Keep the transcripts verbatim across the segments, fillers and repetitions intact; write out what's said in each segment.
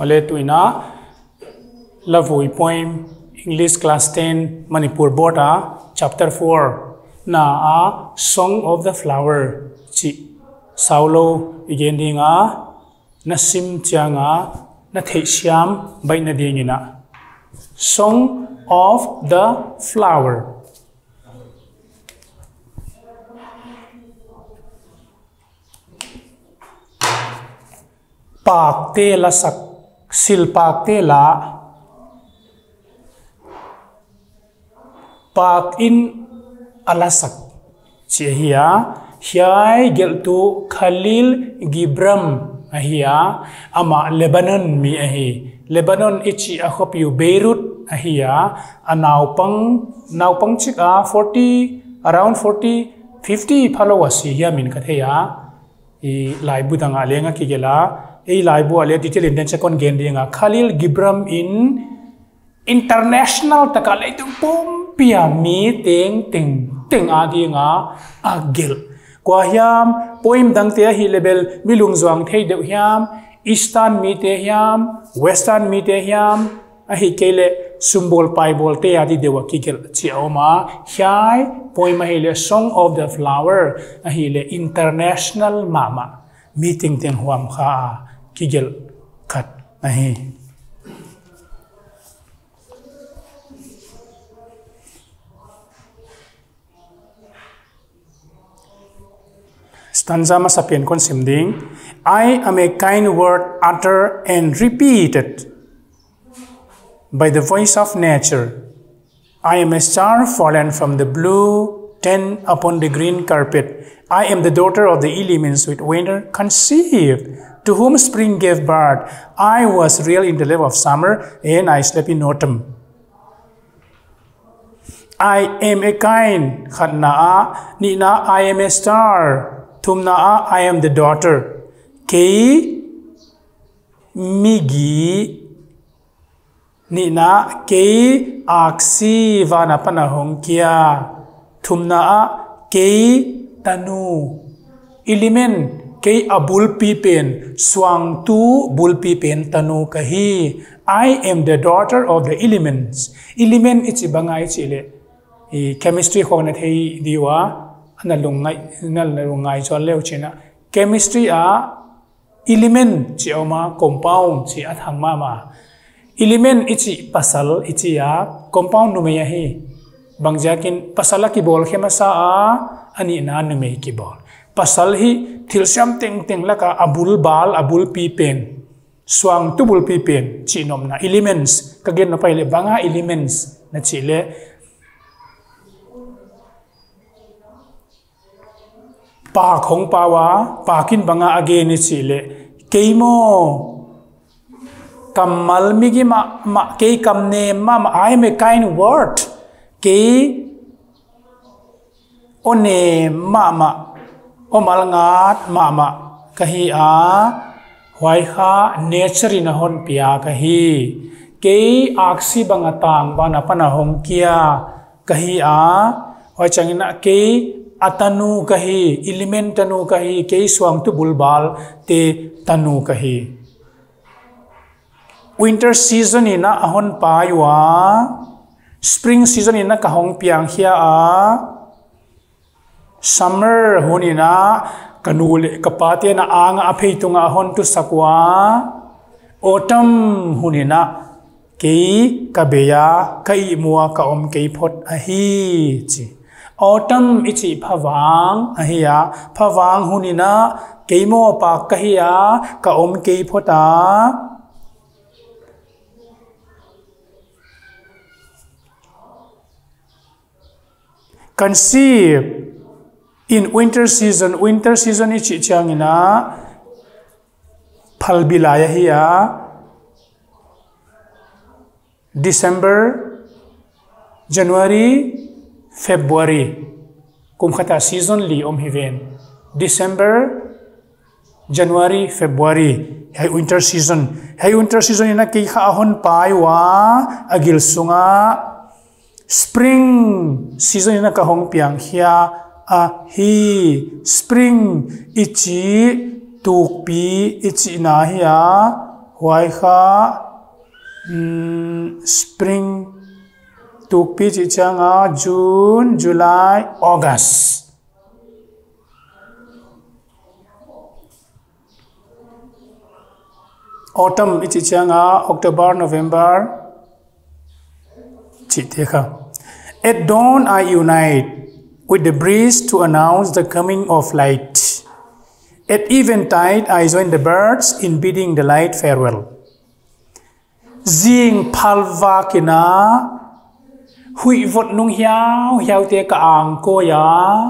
Wale tuina lavoi poem English class ten Manipur board a chapter four na a Song of the Flower chi saulo igendinga na sim chianga na theisiam baina dingina Song of the Flower. Pak te la sak sil pak te la pak in alasak chi hiya hiai gel tu Khalil Gibram ahia ama Lebanon mi ahi Lebanon ichi a hopiu Beirut ahia anaw pang naw pang chika forty around forty fifty followers hiya min katheya i lai budanga lenga kigela ei lai bu ale detail in den kon gen dinga Khalil Gibram in international takale tung pom pia mi teng teng teng adinga agil kwa hiam poem dang te hi level milung zwang thei deu hiam eastern mi te hiam western mi te hiam a hi kele symbol pai bol te adi dewa kigel chi oma hiai poem hi le Song of the Flower a hi le international mama meeting teng huam kha kigel khat ahi stanza ma sapien kon simding I am a kind word uttered and repeated by the voice of nature. I am a star fallen from the blue tent upon the green carpet. I am the daughter of the elements with winter conceived, to whom spring gave birth. I was real in the love of summer, and I slept in autumn. I am a kind, khatna'a, nina, I am a star, thumna'a, I am the daughter. Kei, migi, nina, kei, aksi, vana panahong kia, thumna'a, kei, tanu, element, kei abul pipen, swang tu bul pipen tanu kahi. I am the daughter of the elements. Element ichi bangai chile. Chemistry ko na thei diwa na lungai na lungai chol leu china. Chemistry a element chi oma compound chi athang ma ma. Element ichi pasal ichi a compound nu me hi. Bangjakin pasala ki bol khemasa a ani na nu me ki bol. Pasal hi thilsiam teng teng laka abul bal abul pi pen swang tubul pi pen chinom na elements kagen na paile banga elements na chile pa khong pawa pakin banga again ni chile keimo kamal migi ma ma ke kam name ma I am a kind word ke one ma ma omal ngat mama kahi a hwai kha nature na hon pia kahi ke aksi bangatang bana pana hom kia kahi a hoi changina ke atanu kahi element tanu kahi ke swang tu bulbal te tanu kahi winter season ina ahon paiwa spring season ina kahong piang hia a summer hunina kanule kapate na anga apeitunga hon tu sakwa autumn hunina kei kabeya kai mua ka om kei phot ahi chi autumn ichi phawang ahia phawang hunina keimo pa kahia ka om kei phota conceive in winter season, winter season ichi changina phalbilaya hiya December, January, February. Kumkhata season li om hiven. December, January, February. Hay winter season. Hay winter season ina ki kha ahon pai wa agil sunga. Spring season ina kahong piang hiya a hi spring ichi tukpi ichi na hiya huai kha spring tuk pi chi changa June July August autumn chi changa October November chi te kha. At dawn I unite with the breeze to announce the coming of light. At eventide I join the birds in bidding the light farewell. Zing palva kina hui vot nung hiao hiao te ka ang ko ya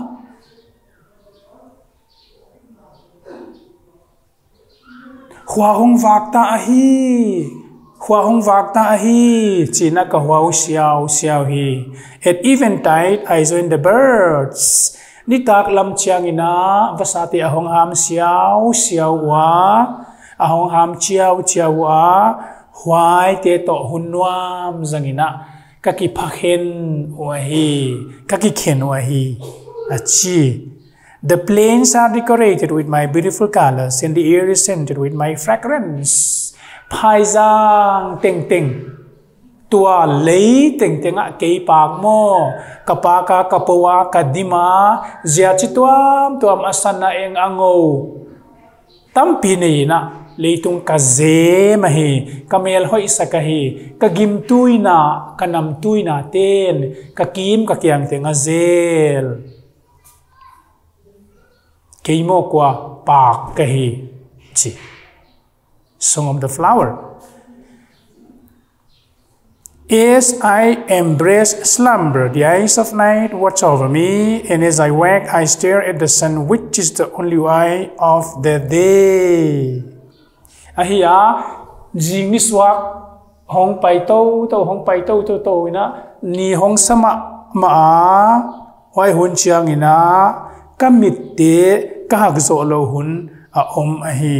hua hong vak ta hi hua hong vak ta hi china ka hua xiao xiao hi. At eventide I join the birds. Ni tak lam chiang ina vasati ahong ham xiao xiao wa ahong ham chiao chiao wa huai te to hunwam zangina kaki pakhen wahi kaki khen wahi achi. The plains are decorated with my beautiful colors and the air is scented with my fragrance. Phai giang teng teng tua lấy teng teng a kei pak mo kapaka kapawa kadima zia chi tuam tuam asana eng ango tampi nei na leitung ka ze mahi kamel hoi sakahi ka gim tuina kanam tuina ten ka kim ka kyang tenga zel keimo kwa pak kahi chi. Song of the flower. As I embrace slumber, the eyes of night watch over me, and as I wake, I stare at the sun, which is the only eye of the day. Ahia, jing niswak, hong pai to to hong pai to to to ina, ni hong sama ma, wai hun chiang ina, kamit te kahag zo lo hun a om ahi.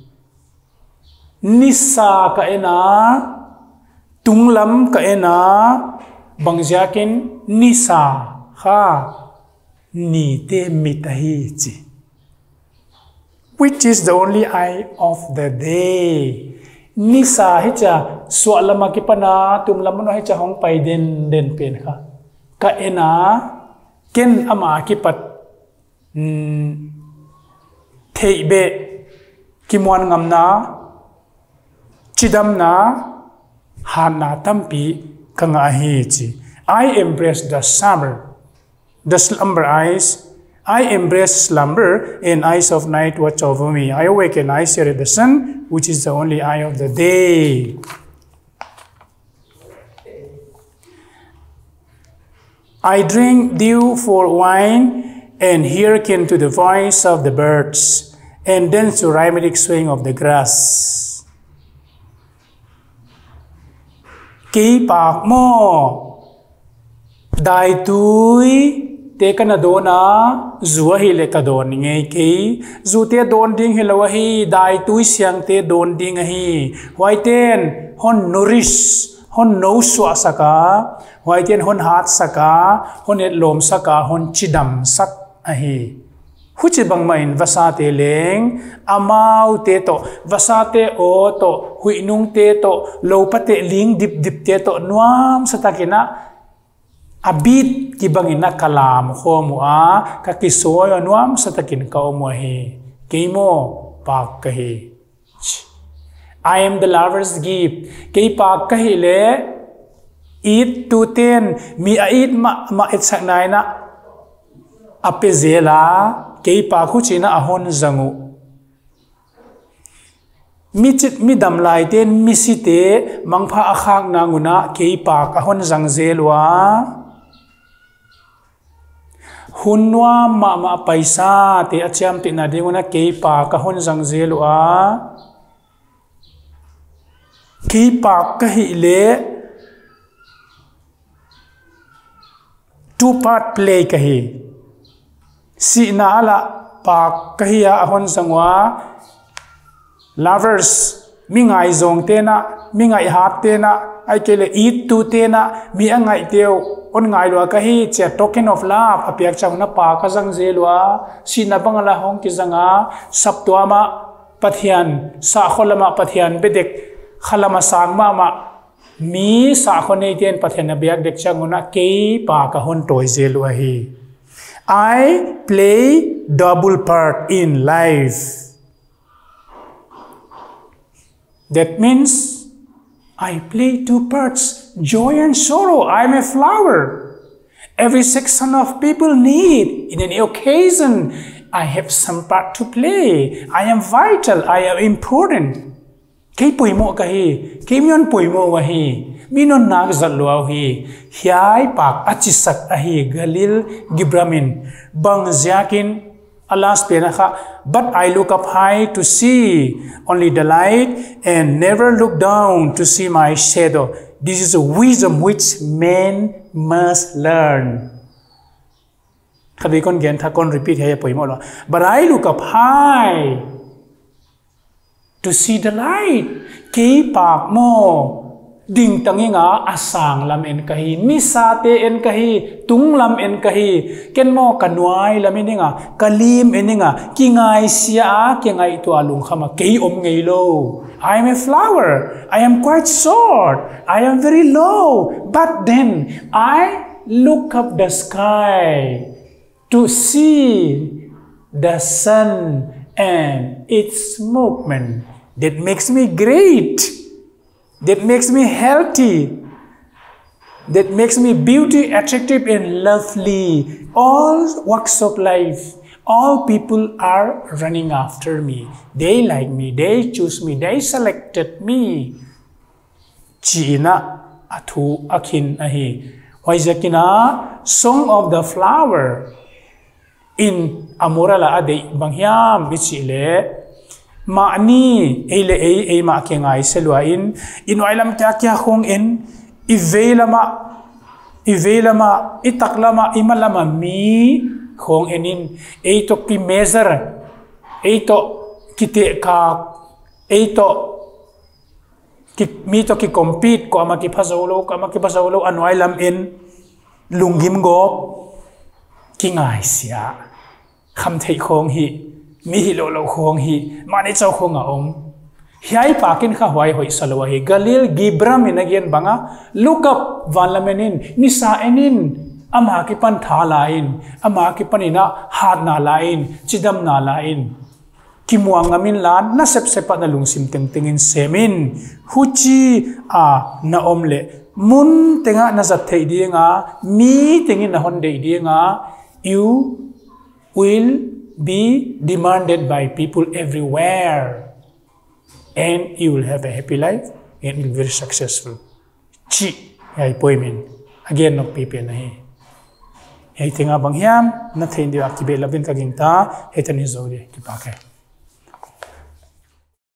Nisa ka ina. Tung lam ka ena bangjakin nisa ha ni te mitahi chi, which is the only eye of the day. Nisa hicha swalama ki pana tum lam no hicha hong pai den den pen kha ka ena ken ama ki pat theibe kimwan ngamna chidam na Hana tampi kanga hichi. I embrace the summer, the slumber eyes. I embrace slumber, and eyes of night watch over me. I awake and I stare at the sun, which is the only eye of the day. I drink dew for wine and hearken to the voice of the birds, and dance to rhythmic swing of the grass. Kei pak mo dai tui te kana dona zuwa hi le ka don nge kei zu te don ding hi lawa hi dai tui siang te don ding hi waiten hon nourish hon no swa saka waiten hon hat saka hon et lom saka hon chidam sak ahi huchi bangmain vasate leng amau te to vasate o to huinung te to lopate ling dip dip te to nuam satakina abit ki bangina kalam khomu a ka kisoy nuam satakin ka omo hi keimo pak kahi. I am the lover's gift kei pak kahi le eat to ten mi a eat ma ma et saknai na apezela kei pa khu china ahon zangu mi chit mi dam lai ten mi si te mangpha akhak na nguna kei pa ahon zang zelwa hunwa ma ma paisa te acham te na dinguna kei pa ahon zang zelwa kei pa ka hi le two part play ka hi si na ala pak kahia ahon sangwa lovers mingai zong te na mingai hat te na ai kele eat to te na mi angai teo on ngai lo ka hi che token of love apiak chang na pa ka jang zelwa si na bangala hong ki janga saptwa ma pathian sa kholama pathian bedek khalama sang ma ma mi sa khone ten pathian na biak dek changuna ke pa ka hon toy zelu hi. I play double part in life. That means I play two parts, joy and sorrow. I am a flower. Every section of people need in any occasion. I have some part to play. I am vital. I am important. Kay pui mo kahi, kay miyon pui mo wahi. Minon nagzat luahi. Hiyay pak achisak ahi galil gibramin. Bang ziakin alas penaka. But I look up high to see only the light and never look down to see my shadow. This is a wisdom which men must learn. But I look up high to see the light. Kay pak mo ding tanginga asang lam en kahi misate en kahi tung lam en kahi ken mo kanwai lam eninga kalim eninga kingai sia kingai to alung khama kei om ngei lo. I am a flower. I am quite short. I am very low. But then I look up the sky to see the sun and its movement. That makes me great. That makes me healthy. That makes me beauty, attractive and lovely. All walks of life, all people are running after me. They like me, they choose me, they selected me. China atu akin ahi. Waijakina, Song of the Flower. In Amorala ade bangyam bichile. Maani ele e e ma kengai selua in inuailam kya kya khong in ivelama ivelama itaklama imalama mi khong enin e to ki measure e to kite ka e to ki mi to ki compete ko ama ki phasolo ko ama ki phasolo anuailam in lungim go kingai sia kham thei khong hi mi hi lo lo khong hi mani chau khong a om hiai pakin kha hwai hoi salwa hi galil gibram in again banga look up vanlamenin nisa enin ama ki pan tha lain ama ki panina hat na lain chidam na lain kimuang amin lan na sep sepa na lungsim teng tengin semin huchi a na omle mun tenga na zat thei dinga mi tengin na hon dei dinga you will be demanded by people everywhere and you will have a happy life and will be very successful. Chi ay poimin again no pipi na hi ay tinga bang hiam na thain di aktibe labin kaging ta hetani zodi ki pakai